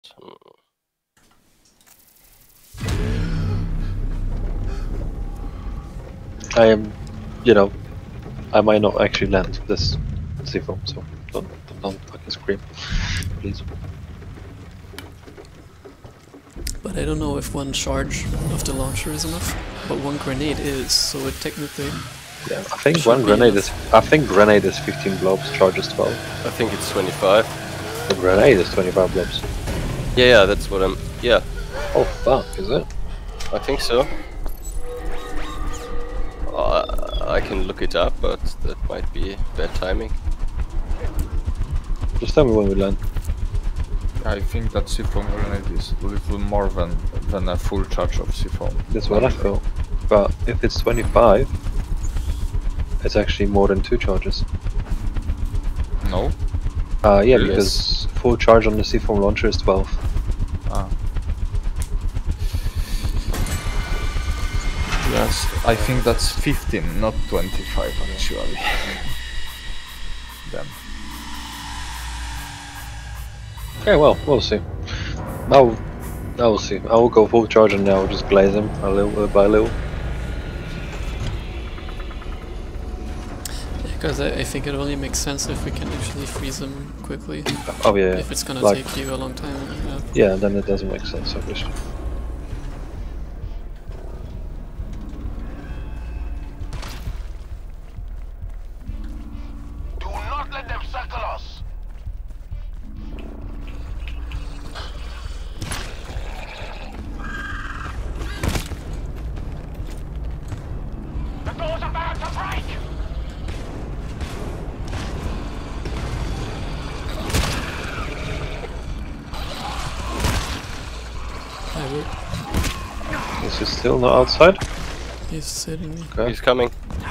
I am, you know, I might not actually land this C4, so don't fucking scream, please. But I don't know if one charge of the launcher is enough, but one grenade is, so it technically... Yeah, I think one grenade is... I think grenade is 15 blobs, charge is 12. I think it's 25. The grenade is 25 blobs. Yeah, that's what I'm... Yeah. Oh fuck, is it? I think so. I can look it up, but that might be bad timing. Just tell me when we land. I think that C4 grenade is a little more than a full charge of C4. That's what I feel. But if it's 25, it's actually more than 2 charges. No? Yeah, Yes. because full charge on the C4 launcher is 12. Ah. Yes, I think that's 15, not 25 actually. Then. Okay, well, we'll see. I will see. I will go full charge and I'll just glaze him a little by little. Because I think it only makes sense if we can actually freeze them quickly. Oh yeah. If it's gonna like, take you a long time. Yeah, then it doesn't make sense, obviously. Do not let them circle us. The door's about to break. Is he still not outside? He's hitting me. Okay. He's coming.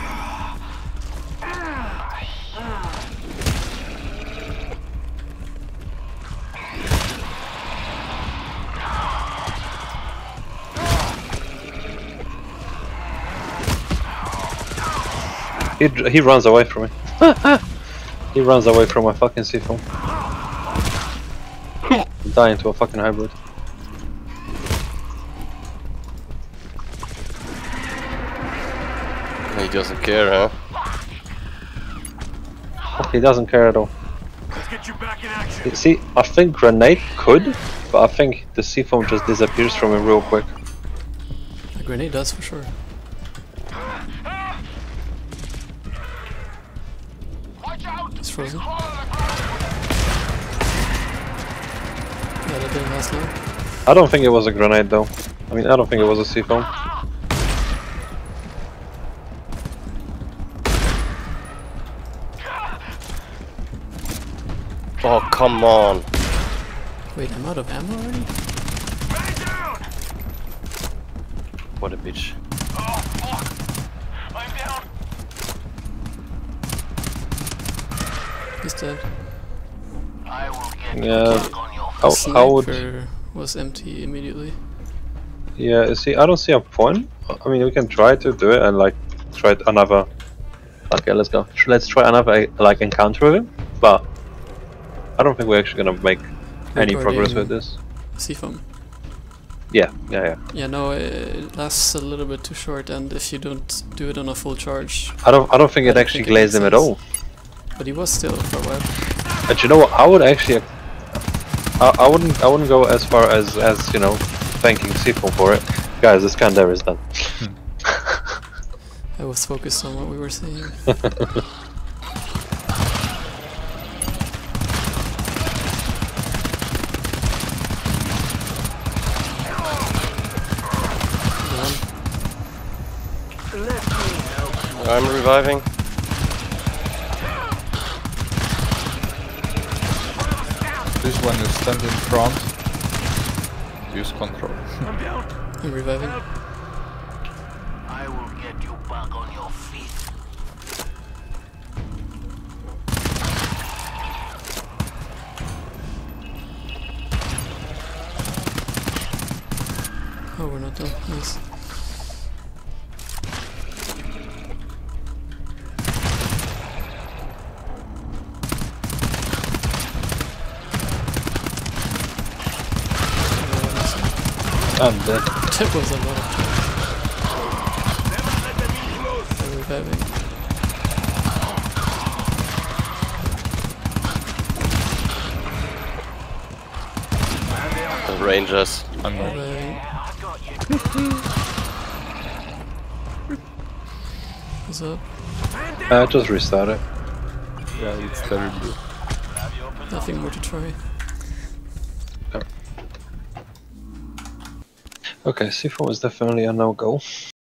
He runs away from me. He runs away from my fucking C4. I'm dying to a fucking hybrid. He doesn't care, huh? He doesn't care at all. Let's get you back in action. See, I think grenade could, but I think the C4 just disappears from him real quick. A grenade does for sure. Watch out. He's frozen. Crawl on the ground. Yeah, that didn't last long. I don't think it was a grenade though. I mean, I don't think it was a C4. Oh, come on. Wait, I'm out of ammo already? Man down. What a bitch. Oh, fuck. I'm down. He's dead. I will get Yeah. you on your I would. Sniper was empty immediately. Yeah. See, I don't see a point. I mean, we can try to do it and like try another. Okay, let's go. Let's try another like encounter with him, but I don't think we're actually gonna make any progress with this. C-foam. Yeah. Yeah, no, it lasts a little bit too short, and if you don't do it on a full charge, I don't think it don't actually think it glazed makes him at sense. all. but he was still for a while. And you know what? I would actually. I wouldn't go as far as you know, thanking C4 for it. Guys, this Kandar is done. I was focused on what we were saying. I'm reviving. This when you stand in front, use control. I'm down. I'm reviving. I will get you back on your feet. Oh, we're not done. Nice. I'm dead. That was a lot of time. They're reviving. The Rangers. I know. Reviving. What's up? Just restart it. Yeah, it's terrible. Nothing more to try. Okay, C4 is definitely a no-go.